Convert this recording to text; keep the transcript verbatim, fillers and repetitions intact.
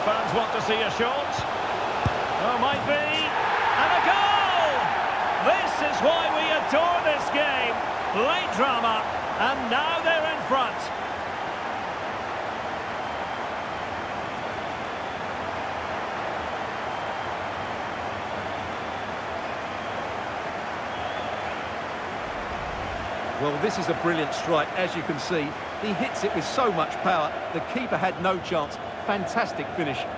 fans want to see a shot. Oh, might be. And a goal! This is why we adore this game. Late drama, and now they're in front. Well, this is a brilliant strike, as you can see. He hits it with so much power. The keeper had no chance. Fantastic finish.